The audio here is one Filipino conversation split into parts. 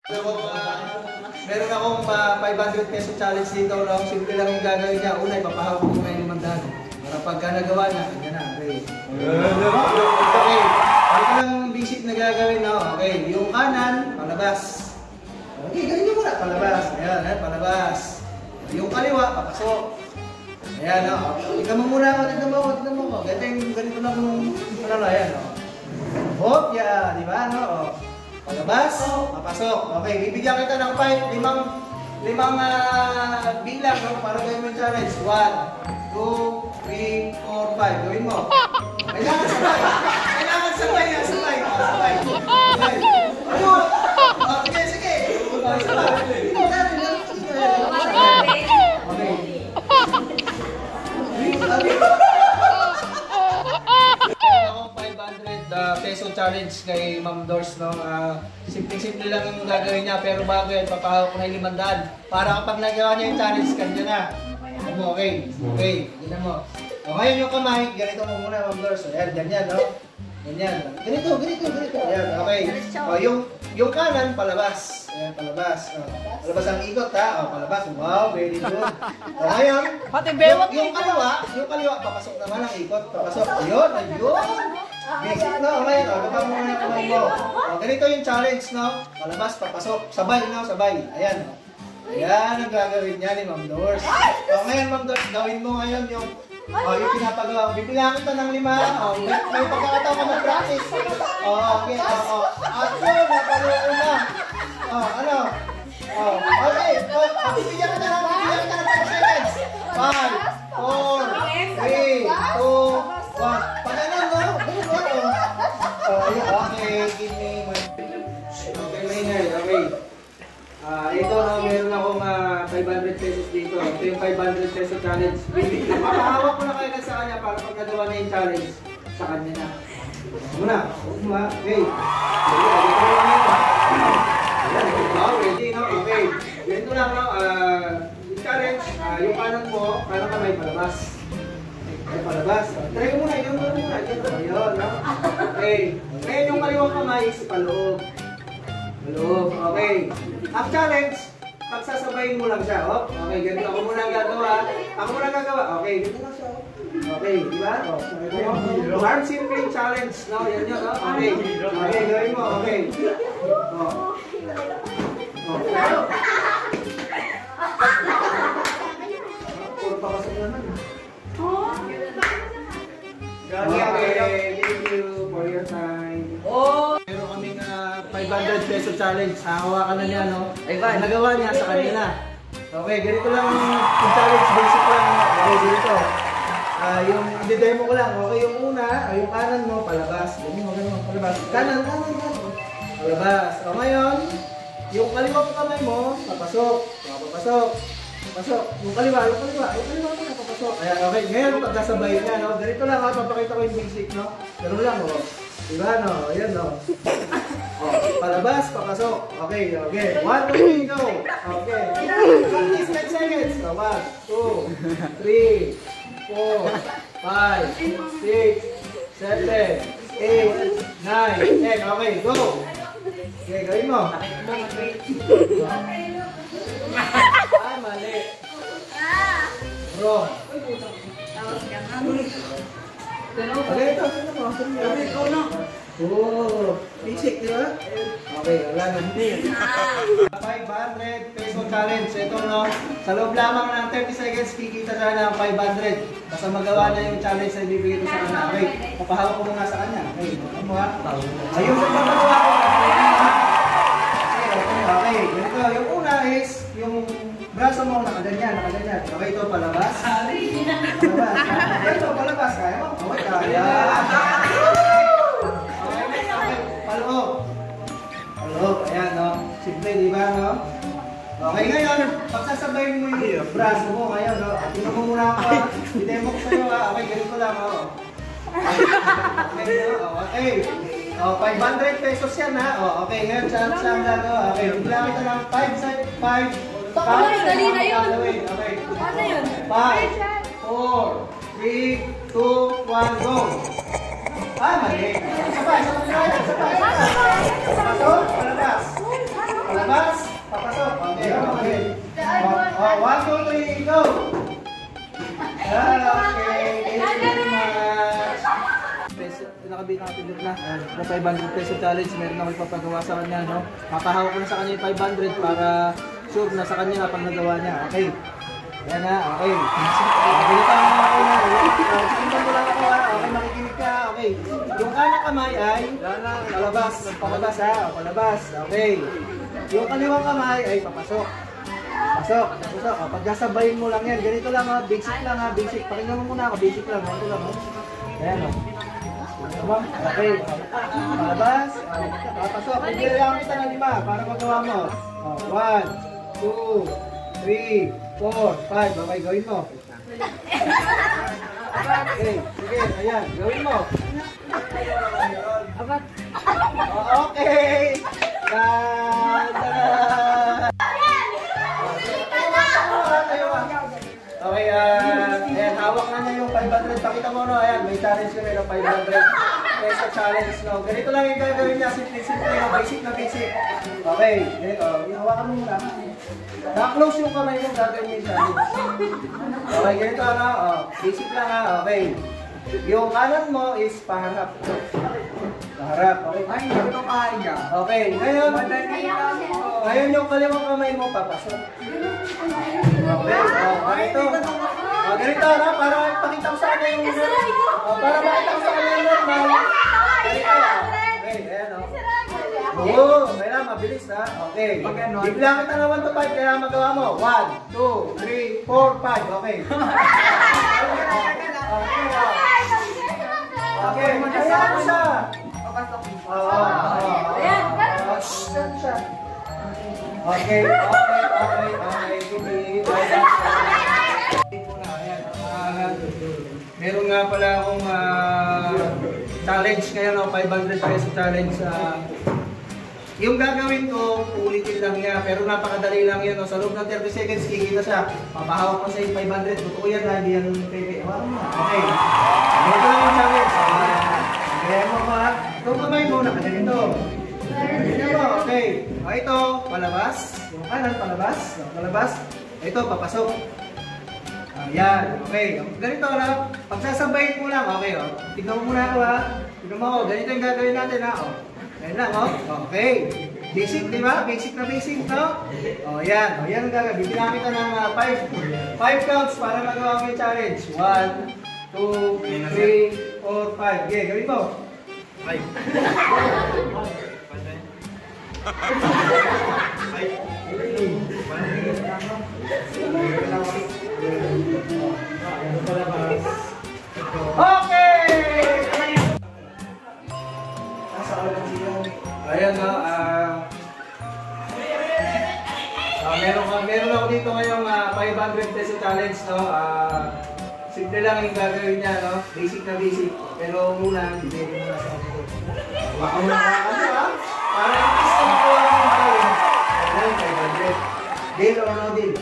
Meron akong 500 peso challenge dito. No? Simple lang yung gagawin niya. Una, ipapahawak ko muna yung 500. Para pagka nagawa niya, kanya na. Okay. Okay. Ito lang yung basic na gagawin. No? Okay. Yung kanan, palabas. Okay, ganyan nyo muna. Palabas. Ayan, palabas. Yung kaliwa, papasok. Ayan, no? Tignan mo muna ako, tignan mo ako. Ganito lang yung ayan, no? Hop, yeah, di ba, no? Palabas, papasok. Okay, bibigyan kita ng limang bilang, no? Para gawin mo yung challenge. 1, 2, 3, 4, 5. Gawin mo. Kailangan sabay. Kailangan sabay. Sabay. Ano? Sige. Sabay. Peso challenge kay Ma'am Dors, no? Simple lang yung gagawin niya, pero bago yan, papahawak ko na yung 500 para kapag nagawa niya yung challenge, kanya na. Okay, ganyan mo. O ngayon yung kamay, ganito mo muna, Ma'am Dors. Ayan, ganyan, no? Ganyan. Ganito. Ayan, okay. O, yung kanan, palabas. Ayan, palabas. Palabas ang ikot, ha? O, palabas. Wow, very good. O, ngayon, yung kaliwa, papasok naman ang ikot. Papasok. Ayun. Basic, no? Ngayon, baba mo muna yung kamay mo. O, ganito yung challenge, no? Palabas, papasok. Sabay, no? Sabay. Ayan, no? Ayan ang gagawin niya ni Ma'am Dors. O, ngayon, Ma'am Dors, gawin mo ngayon yung pinapagawa. Bibilang kita ng 5. May pagkakataon ka mag-practice. Okay. Action, napaluin na. Ano? Okay. Bibigyan kita ng 5 seconds. 5, 4, 3, 2, 1. Pananon, no? Okay, give me my... Okay, Maynard. Okay. Ito, no, meron akong 500 pesos dito. Ito yung 500 peso challenge. Makahawak ko na kayo sa kanya para pag nagawa na yung challenge, sa kanya na. Muna. Okay. Ready, no? Okay. Ganito lang, no? Yung challenge, yung kanan mo, kanan kamay palabas. Palabas. Try ko muna, yun muna. Ayun, no? Okay. Ngayon yung kaliwang kamay is paloob. Paloob. Okay. Ang challenge, pagsasabayin mo lang siya. Okay, ganito. Ako muna gagawa. Okay, ganito lang siya. Okay, di ba? Arm circling challenge. No, yan yun. Okay. Okay, gawin mo. Okay. Puro papasok naman. Okay, thank you for your time. Meron kaming 500 peso challenge. Hawakan na niya, no? Nagawa niya sa kanila. Okay, ganito lang yung challenge. Basic lang. Okay, dito. Yung i-demo ko lang. Okay, yung una, yung kanan mo, palabas. Ganyan, palabas. Kanan. Palabas. O ngayon, yung kaliwa po kamay mo, papasok. Papasok. Yung kaliwa mo, papasok. Ayan, okay. Ngayon, pagkasabay niya, no? Ganito lang, papakita ko yung basic, no? Ganun lang, no? Diba, no? Ayan, no? Palabas, papasok. Okay. 1, 2, 3, go. Okay. 10 seconds. 1, 2, 3, 4, 5, 6, 7, 8, 9, 10. Okay, go. Okay, gawin mo. Mali. Wrong. Okay, ito. Ikaw na. Basic, di ba? Okay, wala na. 500 peso challenge. Ito, no? Sa loob lamang ng 30 seconds, kikita siya ng 500. Basta magawa na yung challenge na ibibigay ko sa kanya. Okay, papahawak ko muna sa kanya. Okay, ano ha? Ayun sa pagkagawa ko. Okay, ganito. Yung una is, yung braso mo nakaganyan. Okay, ito, palabas. Ito, palabas. Kaya mo? Okay, kaya. Paloob. Ayan, no? Simple, di ba, no? Okay, ngayon, pagsasabayin mo yung braso mo ngayon, no? Tingnan mo muna ako, ha? I-demo ko sa'yo, ha? Okay, ganito lang, ho. Okay. 500 pesos yan, ha? Okay, ngayon, saan gagawa? Okay, bigla kita ng 5, 5, dali na yun. Okay. Ano yun? 5, 4, 3, 2, 1, go! Mali. Sabay. Pasok, palabas. Palabas. nakapindot na. Na 500 peso challenge, meron ako ipapagawa sa kanya, no? Papahawak ko na sa kanya yung 500 para sure na sa kanya na pag nagawa niya. Okay. Yan na, okay. Ganito ang mga ako na. Tingnan mo lang ako ha. Okay, makikinig ka. Okay. Yung kanang kamay ay palabas. Palabas ha. Palabas. Okay. Yung kaliwang kamay ay papasok. Pasok. Pasok. Pagkasabayin mo lang yan. Ganito lang ha. Basic lang ha. Basic. Pakinggan mo muna ako. Basic lang. Ganito lang ha. Ayan o. Okay. Palabas. Papasok. Hindi lang kita ng 5 para magawa mo. 1, 2, 3, 4, 5. Okay, gawin mo. Okay, sige, ayan, gawin mo. Okay. Okay, ayan, hawak na niya yung 500. Pakita mo, no? Ayan, may challenge kami ng 500 peso challenge, no? Ganito lang yung gagawin niya, simple, no? Basic na basic. Okay, ganito, hawakan mo muna. Na-close yung kamay mo, gagawin yung challenge. Okay, ganito, ano? Basic lang, ha? Okay. Yung kanan mo is paharap. Paharap, okay? Ay, ito kaya. Okay, ngayon yung kaliwang kamay mo, papasok. Okay, ganito. Ganito, no? Para ipakita ko sa kanya yung para makita ko sa kanya yung normal. Ganito, okay, ayan, o. Oo, kailangan mabilis, ha? Okay. Bigla kita na 1 to 5, kailangan magawa mo. 1, 2, 3, 4, 5. Okay. Okay, kaya mo siya. Okay. Meron nga pala akong challenge ngayon, 500 peso challenge. Yung gagawin ko, ulitin lang niya, pero napakadali lang yun. Sa loob ng 30 seconds, kikita siya. Papahawak ko sa yung 500. Totoo yan, hindi yan pepe. Okay. Ito lang yung challenge. Kaya mo ba? Itong kamay mo, nakaganito. Ganyan mo, okay. Ito, palabas. Yung kanan, palabas. Palabas. Ito, papasok. Ayan, okay. Ganito lang. Pagsasabayin mo lang, okay. Tignan mo muna ako ha. Tignan mo ako. Ganito yung gagawin natin ha. Ayan lang, okay. Basic, di ba? Basic na basic, no? Yan. Yan ang gagawin. Bibigyan kita ng 5 counts para magawa ko yung challenge. 1, 2, 3, 4, 5. Okay, gawin mo. 5. Okay! Ayan na, meron ako dito ngayong 500 peso challenge, no? Simple lang yung gagawin niya, no? Basic na basic. Pero muna, hindi muna sa ako. Baka muna ano, ha? Para yung gusto mo ko lang yung gawin. Ayan, 500. Deal or no deal?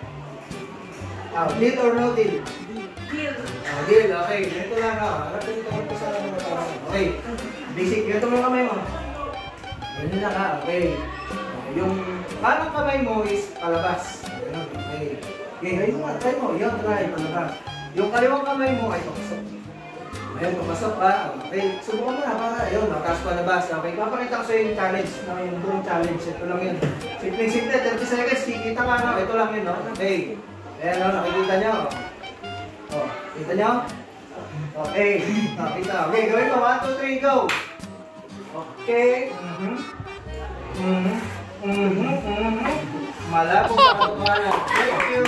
Deal or no deal? Deal. Deal, okay. Ganito lang, ha? Harapin ito sa mga tao. Okay. Basic, ganito mo kamay mo. Ganyan lang, ha? Okay. Yung parang kamay mo is palabas. Okay. Okay, ngayon mo, try mo. Yun, try, palabas. Yung kaliwang kamay mo ay papasok. Ayun, papasok ka. Okay, subukan mo na para, ayun, taas palabas. Okay, papakita ko sa yung challenge. Yung buong challenge. Ito lang yun. Simple-simple, 30 seconds. Kikita ka, no? Ito lang yun, no? Okay. Ayan, no? Nakikita nyo. Kita nyo? Okay. Nakita. Okay, gawin mo. 1, 2, 3, go! Okay. Malabo pa ako ka na. Thank you.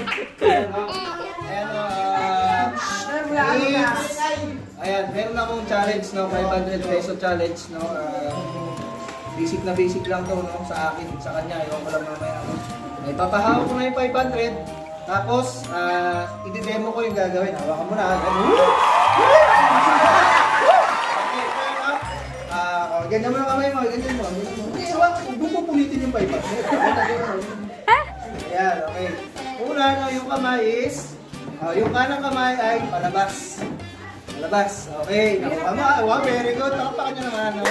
Ayan, meron akong challenge, no? 500 peso challenge, no? Basic na basic lang to, no? Sa akin, sa kanya. Ewan ko lang mamaya, no? Ipapahawak ko na yung 500. Tapos, i-demo ko yung gagawin. Hawakan mo na. Ganyan mo na kamay mo, ganyan mo. Hindi, huwag pupulitin yung 500. Ayan, okay. Una, no, yung kamay is, yung kanang kamay ay palabas. Palabas, okay. Wow, very good. Takapakan nyo naman, no?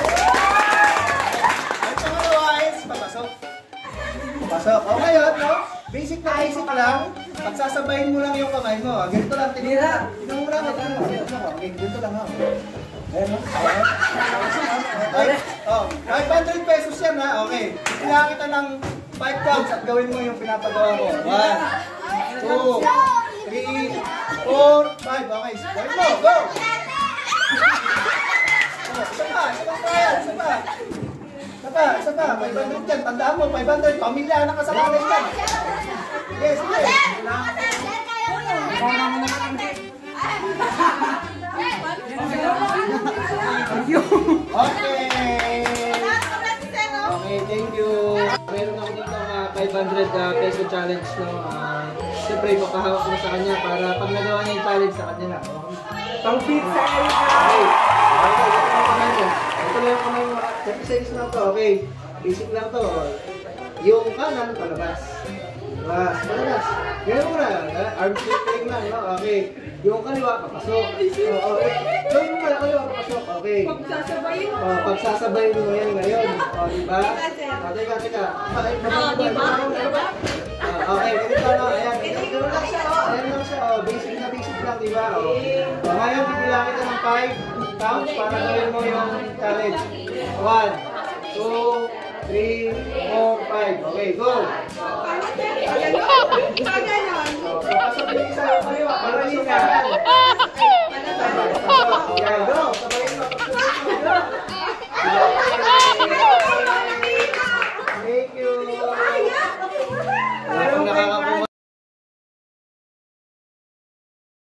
At pangalawa is, papasok. Papasok. Okay, yun, no? Basic na basic lang. Pagsasabayin mo lang yung kamay mo. Ganito lang, tinira. Tignan mo lang. Okay, ganito lang, ha? Okay. Oh, 500 pesos yan ha. Okay. Kailangan kita ng 5 counts at gawin mo yung pinapagawa ko. 1, 2, 3, 4, 5. Okay. Gawin mo. Go! Oh, isa pa. Isa pa. 500 yan. Tandaan mo, 500. Pamilya na kasalanan yan. Sige, sige. Okay. Okay, thank you. Meron ako dito 500 peso challenge, no. Siyempre, makahawak mo sa kanya para pag nagawa niya yung challenge sa kanya na. Pang pizza Okay. Okay, ito lang kamay mo. Ito lang yung kamay mo. 30 seconds lang to. Okay. Basic lang to. Yung kanan, palabas. Palabas. Ganyan mo na. Arm splitting lang, no? Okay. Yung kaliwa, papasok. Gawin mo pala kaliwa, papasok. Okay. Pagsasabayin mo. Pagsasabayin mo yan ngayon. Diba? Teka. Okay, ganito na. Ayan. Ganito lang siya. Ayan lang siya. Basic lang, diba? Ngayon, bibilang kita ng 5 counts para gawin mo yung challenge. 1, 2, 3, 4, 5. Okay, go! Papasok yung isa yung kaliwa.